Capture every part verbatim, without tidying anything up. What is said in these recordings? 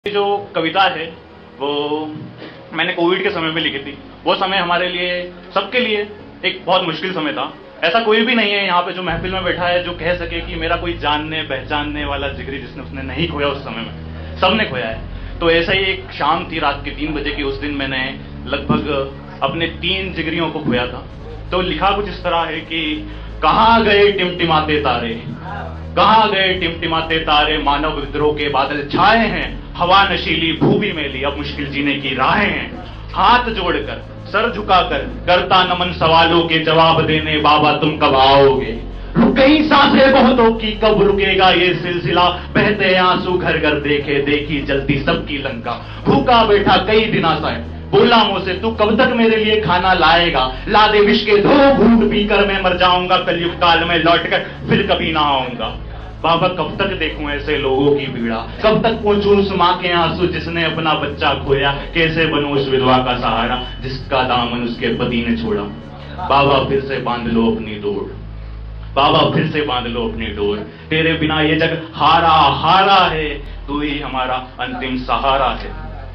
जो कविता है वो मैंने कोविड के समय में लिखी थी। वो समय हमारे लिए, सबके लिए एक बहुत मुश्किल समय था। ऐसा कोई भी नहीं है यहाँ पे जो महफिल में बैठा है जो कह सके कि मेरा कोई जानने पहचानने वाला जिगरी जिसने उसने नहीं खोया उस समय में, सबने खोया है। तो ऐसा ही एक शाम थी रात के तीन बजे की, उस दिन मैंने लगभग अपने तीन जिगरियों को खोया था। तो लिखा कुछ इस तरह है कि कहाँ गए टिमटिमाते तारे, कहाँ गए टिमटिमाते तारे, मानव विद्रोह के बादल छाए हैं, हवा नशीली भूमि में ली अब मुश्किल जीने की राहें हैं। हाथ जोड़कर सर झुकाकर करता नमन सवालों के जवाब देने, बाबा तुम कब आओगे। रुक गई सांसें बहुतों की, कब रुकेगा ये सिलसिला, बहते आंसू घर घर देखे देखी जलती सबकी लंका। भूखा बैठा कई दिना से बोला मुझसे तू कब तक मेरे लिए खाना लाएगा, ला दे विष के दो घूंट पीकर मैं मर जाऊंगा, कलयुग काल में लौटकर फिर कभी ना आऊंगा। बाबा कब तक देखूं ऐसे लोगों की पीड़ा, कब तक पहुंचूं उस माँ के आंसू जिसने अपना बच्चा खोया, कैसे बनूं उस विधवा का सहारा जिसका दामन उसके पति ने छोड़ा। बाबा फिर से बांध लो अपनी डोर, बाबा फिर से बांध लो अपनी डोर, तेरे बिना ये जग हारा हारा है, तू ही हमारा अंतिम सहारा है।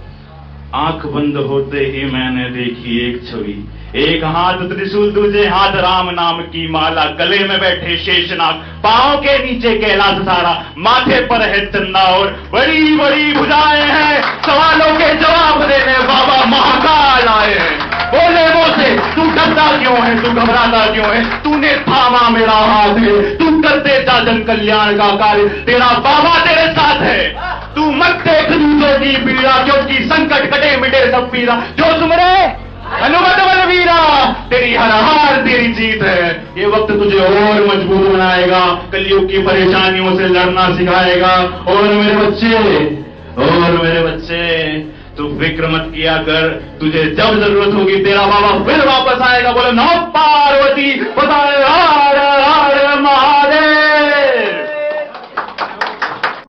आंख बंद होते ही मैंने देखी एक छवि, एक हाथ त्रिशूल दूजे हाथ राम नाम की माला, गले में बैठे शेषनाग, पांव के नीचे कैलाश सारा, माथे पर है चंदा और बड़ी बड़ी भुजाएं हैं, सवालों के जवाब देने बाबा महाकाल आए हैं। बोले मोसे तू डरता क्यों है, तू घबराता क्यों है, तूने थामा मेरा हाथ है, तू करते जा जन कल्याण का कार्य, तेरा बाबा तेरे साथ है। तू मत देख दूसरों की पीड़ा, क्योंकि संकट कटे मिटे सब पीड़ा, जो सुमरे हनुमत बलवीरा, तेरी हर हार तेरी जीत है। ये वक्त तुझे और मजबूत बनाएगा, कलयुग की परेशानियों से लड़ना सिखाएगा। और मेरे बच्चे, और मेरे बच्चे तू फिक्र मत किया कर, तुझे जब जरूरत होगी तेरा बाबा फिर वापस आएगा। बोलो नमः पार्वती, बता